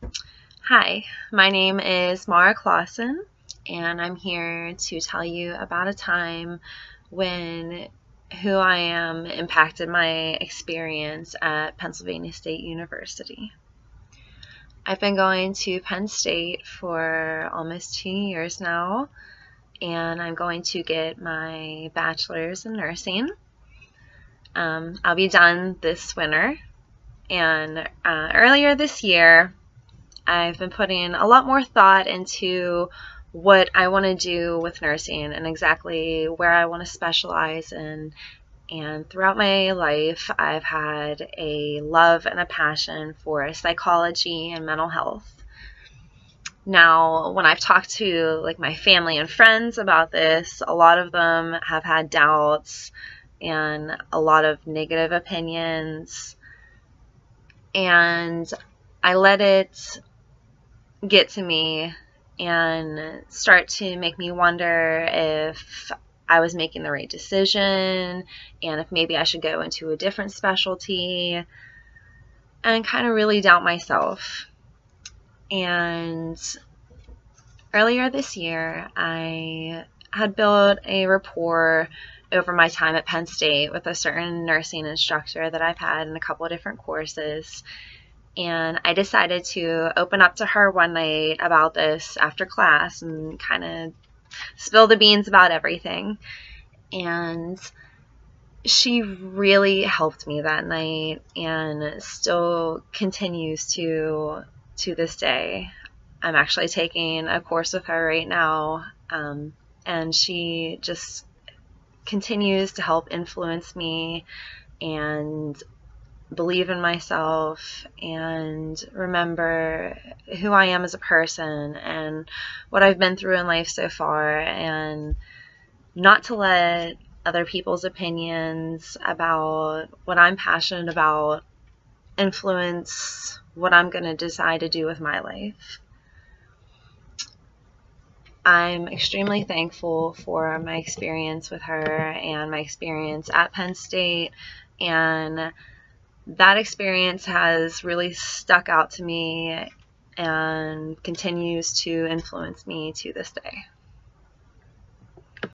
Hi, my name is Mara Clausen, and I'm here to tell you about a time when who I am impacted my experience at Pennsylvania State University. I've been going to Penn State for almost 2 years now, and I'm going to get my bachelor's in nursing. I'll be done this winter, and earlier this year, I've been putting a lot more thought into what I want to do with nursing and exactly where I want to specialize in. And throughout my life, I've had a love and a passion for psychology and mental health. Now, when I've talked to my family and friends about this, a lot of them have had doubts and a lot of negative opinions. And I let it get to me and start to make me wonder if I was making the right decision and if maybe I should go into a different specialty, and kind of really doubt myself. And earlier this year, I had built a rapport over my time at Penn State with a certain nursing instructor that I've had in a couple of different courses. And I decided to open up to her one night about this after class and kind of spill the beans about everything. And she really helped me that night and still continues to this day. I'm actually taking a course with her right now, and she just continues to help influence me and believe in myself and remember who I am as a person and what I've been through in life so far, and not to let other people's opinions about what I'm passionate about influence what I'm going to decide to do with my life. I'm extremely thankful for my experience with her and my experience at Penn State, and that experience has really stuck out to me and continues to influence me to this day.